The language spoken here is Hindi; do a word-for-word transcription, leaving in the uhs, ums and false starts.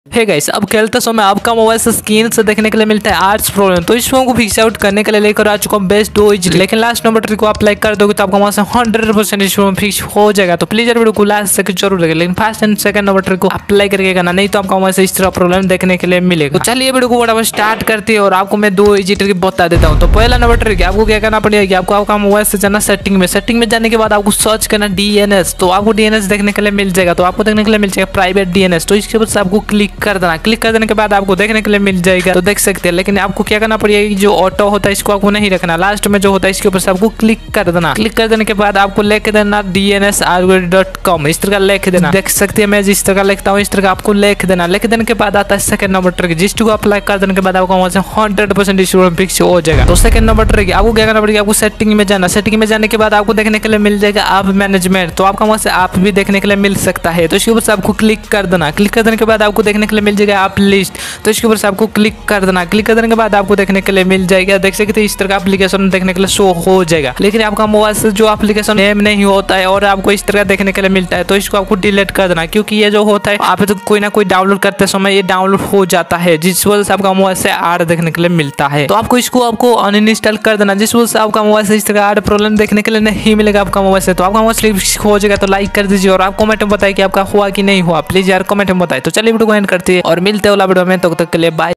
है गाइस, अब खेलते समय आपका मोबाइल से स्क्रीन से देखने के लिए मिलता है आर्ट्स प्रॉब्लम। तो इस फोन को फिक्स आउट करने के लिए लेकर आ चुका हूँ बेस्ट दो इजी, लेकिन लास्ट नंबर ट्रिक को आप लाइक कर दोगे तो आपका मोबाइल से हंड्रेड परसेंट इस फोन फिक्स हो जाएगा। तो प्लीज वीडियो को लास्ट तक जरूर देखें, लेकिन first and second number trick को अप्लाई करके करना, नहीं तो आपका मोबाइल से इस तरह प्रॉब्लम देखने के लिए मिलेगा। तो चलिए वीडियो को बराबर स्टार्ट करते हैं और आपको मैं दो इजी ट्रिक बता देता हूँ। तो पहला नंबर ट्रिक आपको क्या करना पड़ेगा कि आपको आपका मोबाइल से जाना सेटिंग में, सेटिंग में जाने के बाद आपको सर्च करना डीएनएस। तो आपको डीएनएस देखने के लिए मिल जाएगा। तो आपको देखने के लिए मिल जाएगा प्राइवेट डीएनएस। तो इसके बाद आपको क्लिक कर देना, क्लिक कर देने के बाद आपको देखने के लिए मिल जाएगा। तो देख सकते हैं, लेकिन आपको क्या करना पड़ेगा, जो ऑटो होता है इसको आपको नहीं रखना, लास्ट में जो होता है इसके ऊपर से आपको क्लिक कर देना। क्लिक कर देने के बाद आपको लिख देना D N S Ayurveda dot com, इस तरह लिख देना। देख सकते हैं मैं जिस तरह लिखता हूँ इस तरह आपको लिख देना। लिख देने के बाद आता है सेकंड नंबर ट्रिक, जिस को अप्लाई कर देने के बाद आपको वहां से हंड्रेड परसेंट फिक्स हो जाएगा। तो सेकंड नंबर ट्रिक आपको क्या करना पड़ेगा, आपको सेटिंग में जाना। सेटिंग में जाने के बाद आपको देखने के लिए मिल जाएगा ऐप मैनेजमेंट। तो आपका वहां से ऐप भी देखने के लिए मिल सकता है। तो इसके ऊपर से आपको क्लिक कर देना। क्लिक कर देने के बाद आपको देखने के लिए मिल जाएगा ऐप लिस्ट। तो इसके ऊपर से आपको क्लिक कर देना। क्लिक कर देने के बाद आपको देखने के लिए मिल जाएगा, देख सकते हैं इस तरह का एप्लीकेशन देखने के लिए शो हो जाएगा। लेकिन आपका मोबाइल से जो एप्लीकेशन नेम नहीं होता है और आपको इस तरह देखने के लिए मिलता है, तो इसको आपको डिलीट कर देना, क्योंकि ये जो होता है आप तो कोई ना कोई डाउनलोड करते समय ये डाउनलोड हो जाता है, जिस वजह से आपका मोबाइल से आर देखने के लिए मिलता है। तो आपको इसको आपको अनइंस्टॉल कर देना, जिस वजह से आपका मोबाइल से इस तरह आर प्रॉब्लम देखने के लिए नहीं मिलेगा आपका मोबाइल से। तो आपका मोबाइल हो जाएगा। तो लाइक कर दीजिए और आप कमेंट में बताइए कि आपका हुआ कि नहीं हुआ, प्लीज यार कमेंट में बताइए। तो चलिए वीडियो को एंड करते हैं और मिलते हैं अगला वीडियो में, तब तक के लिए बाय।